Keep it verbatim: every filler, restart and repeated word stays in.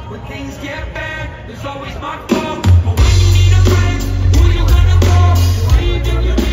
When things get bad, it's always my fault. But when you need a friend, who you gonna call? Why you think you